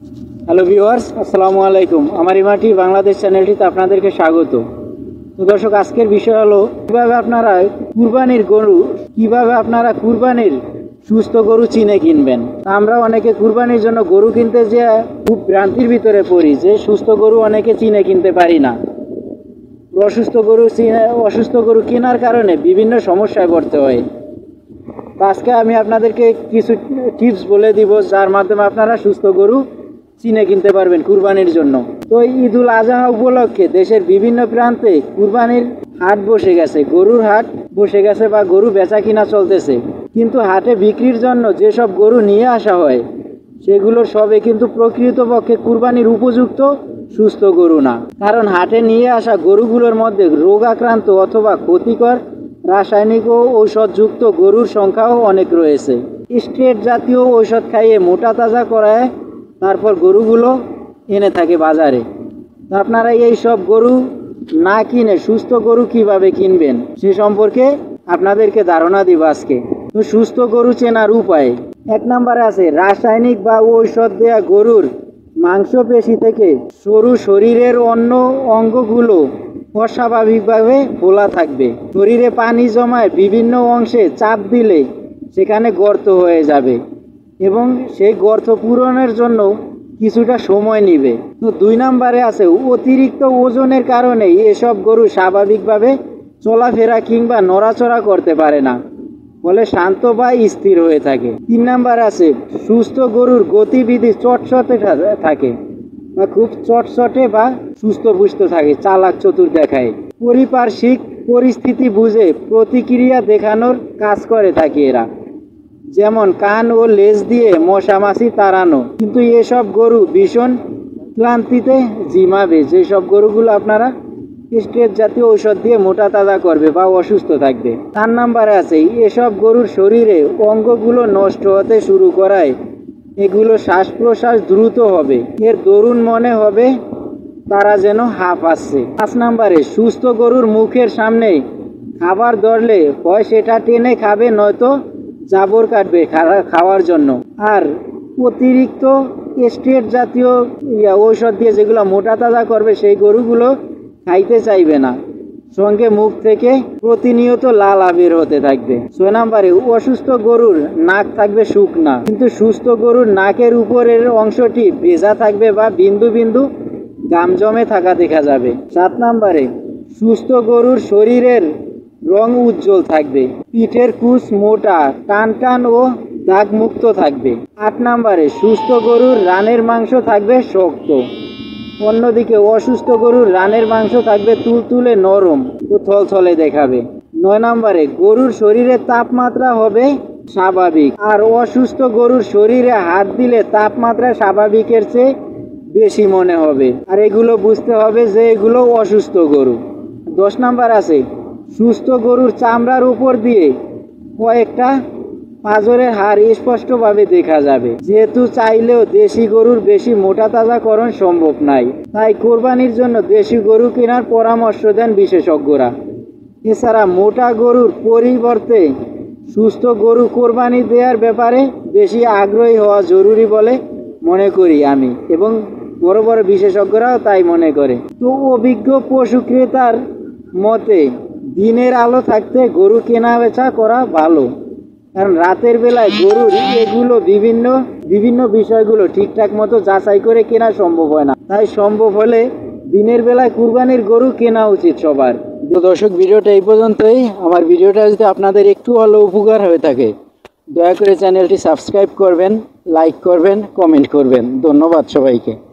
Hello viewers, আসসালামু আলাইকুম। আমার ইমাটি বাংলাদেশ চ্যানেলটিতে আপনাদেরকে স্বাগত। তো দর্শক, আজকের বিষয় হলো কিভাবে আপনারা কুরবানির সুস্থ গরু চিনে কিনবেন। আমরা অনেকে কুরবানির জন্য গরু কিনতে যেয়ে খুব ভ্রান্তির ভিতরে পড়ি যে সুস্থ গরু অনেকে চিনে কিনতে পারি না। অসুস্থ গরু কেনার কারণে বিভিন্ন সমস্যায় পড়তে হয়। আজকে আমি আপনাদেরকে কিছু টিপস বলে দিব যার মাধ্যমে আপনারা সুস্থ গরু চিনে কিনতে পারবেন কুরবানির জন্য। তো ঈদুল আজহা উপলক্ষে দেশের বিভিন্ন প্রান্তে কুরবানির হাট বসে গেছে, গরুর হাট বসে গেছে বা গরু বেচা কিনা চলতেছে। কিন্তু হাটে বিক্রির জন্য যেসব গরু নিয়ে আসা হয় সেগুলোর সবে কিন্তু প্রকৃতপক্ষে কুরবানির উপযুক্ত সুস্থ গরু না। কারণ হাটে নিয়ে আসা গরুগুলোর মধ্যে রোগাক্রান্ত অথবা ক্ষতিকর রাসায়নিক ও ঔষধযুক্ত গরুর সংখ্যাও অনেক রয়েছে। স্টেট জাতীয় ঔষধ খাইয়ে মোটা তাজা করায় তারপর গরুগুলো এনে থাকে বাজারে। আপনারা এই সব গরু না কিনে সুস্থ গরু কিভাবে কিনবেন সে সম্পর্কে আপনাদেরকে ধারণা দিব আজকে। তো সুস্থ গরু চেনার উপায়, 1 নম্বরে আছে রাসায়নিক বা ঔষধ দেয়া গরুর মাংসপেশি থেকে সরু শরীরের অন্য অঙ্গগুলো অস্বাভাবিকভাবে ফোলা থাকবে। শরীরে পানি জমায় বিভিন্ন অংশে চাপ দিলে সেখানে গর্ত হয়ে যাবে এবং সেই গর্ত পূরণের জন্য কিছুটা সময় নেবে। তো 2 নম্বরে আছে অতিরিক্ত ওজনের কারণে এসব গরু স্বাভাবিকভাবে চলাফেরা কিংবা নড়াচড়া করতে পারে না, ফলে শান্ত বা স্থির হয়ে থাকে। 3 নম্বর আছে সুস্থ গরুর গতিবিধি চটচটে থাকে বা খুব চটচটে বা সুস্থপুষ্ট থাকে, চালাক চতুর দেখায়। পারিপার্শ্বিক পরিস্থিতি বুঝে প্রতিক্রিয়া দেখানোর কাজ করে থাকে এরা, যেমন কান ও লেজ দিয়ে মশা মাছি তাড়ানো। কিন্তু এসব গরু ভীষণ ক্লান্তিতে জিমাবে যেসব গরুগুলো আপনারা স্টেট জাতীয় ঔষধ দিয়ে মোটা তাজা করবে বা অসুস্থ থাকবে। 4 নম্বরে আছে এসব গরুর শরীরে অঙ্গগুলো নষ্ট হতে শুরু করায় এগুলো শ্বাস প্রশ্বাস দ্রুত হবে, এর দরুন মনে হবে তারা যেন হাঁপাচ্ছে। 5 নম্বরে সুস্থ গরুর মুখের সামনে খাবার ধরলে হয় সেটা টেনে খাবে, নয়তো জাবর কাটবে খাওয়ার জন্য। আর অতিরিক্ত স্টেট জাতীয় ঔষধ দিয়ে যেগুলো মোটা তাজা করবে সেই গরুগুলো খাইতে চাইবে না, সঙ্গে মুখ থেকে প্রতিনিয়ত লাল আবির হতে থাকবে। 6 নম্বরে অসুস্থ গরুর নাক থাকবে শুকনা, কিন্তু সুস্থ গরুর নাকের উপরের অংশটি ভেজা থাকবে বা বিন্দু বিন্দু ঘাম জমে থাকা দেখা যাবে। 7 নম্বরে সুস্থ গরুর শরীরের রং উজ্জ্বল থাকবে, পিঠের কুচ মোটা টান টান ও দাগ মুক্ত থাকবে। 8 নম্বরে সুস্থ গরুর রানের মাংস থাকবে শক্ত, অন্যদিকে অসুস্থ গরুর রানের মাংস থাকবে তুলতুলে নরম ও থলথলে দেখাবে। 9 নম্বরে গরুর শরীরের তাপমাত্রা হবে স্বাভাবিক, আর অসুস্থ গরুর শরীরে হাত দিলে তাপমাত্রা স্বাভাবিকের চেয়ে বেশি মনে হবে, আর এগুলো বুঝতে হবে যে এগুলো অসুস্থ গরু। 10 নম্বর আছে সুস্থ গরুর চামড়ার উপর দিয়ে কয়েকটা পাঁজরের হাড় স্পষ্টভাবে দেখা যাবে। যেহেতু চাইলেও দেশি গরুর বেশি মোটা তাজাকরণ সম্ভব নাই, তাই কোরবানির জন্য দেশি গরু কেনার পরামর্শ দেন বিশেষজ্ঞরা। এছাড়া মোটা গরুর পরিবর্তে সুস্থ গরু কোরবানি দেওয়ার ব্যাপারে বেশি আগ্রহী হওয়া জরুরি বলে মনে করি আমি, এবং বড় বড় বিশেষজ্ঞরাও তাই মনে করে। তো অভিজ্ঞ পশু ক্রেতার মতে দিনের আলো থাকতে গরু কেনা বেচা করা ভালো, কারণ রাতের বেলায় গরুর এগুলো বিভিন্ন বিষয়গুলো ঠিকঠাক মতো যাচাই করে কেনা সম্ভব হয় না। তাই সম্ভব হলে দিনের বেলায় কুরবানির গরু কেনা উচিত সবার। তো দর্শক, ভিডিওটা এই পর্যন্তই। আমার ভিডিওটা যদি আপনাদের একটু হলেও উপকার হয়ে থাকে দয়া করে চ্যানেলটি সাবস্ক্রাইব করবেন, লাইক করবেন, কমেন্ট করবেন। ধন্যবাদ সবাইকে।